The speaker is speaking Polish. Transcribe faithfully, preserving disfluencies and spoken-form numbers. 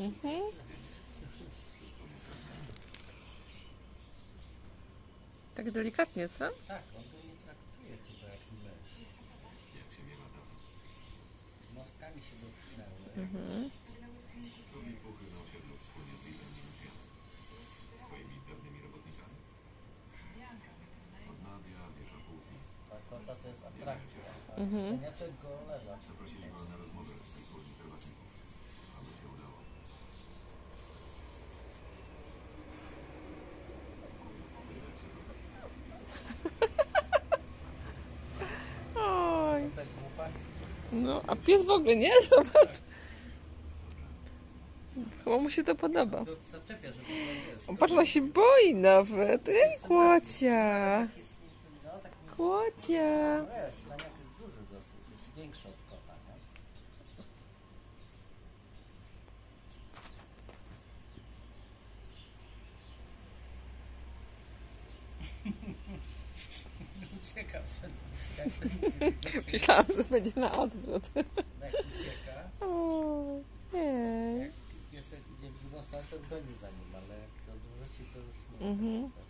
Mhm. Tak delikatnie, co? Tak, on go nie traktuje chyba jak mysz. Jak się miewa dawno. Noskami się dotknęły. Mhm. Robi fuchy na osiedlu wspólnie z Willem Minusiem. Swoimi dawnymi robotnikami. Odnawia, wiesza półki. Ta kota to jest atrakcja. A Mhm. szczeniaczek go olewa. Zaprosili go na rozmowę w wspólnych herbatników. Aby się udało. Oj. Tak głupaki. No, a pies w ogóle nie? Zobacz. Chyba mu się to podoba. Go zaczepia, żeby to wiesz. O, patrz, ona się boi nawet. Ej, kłocia. Taki smutny, no taki... Kłocia. No wiesz, szczeniak jest duży dosyć, jest większy od kota, nie? Ucieka przed... Jak ten ucieka, Myślałam, że będzie na odwrót. jak ucieka, O, nie. jak piesek idzie w drugą stronę, to goni za nim, ale jak odwróci, to już nie. Mhm.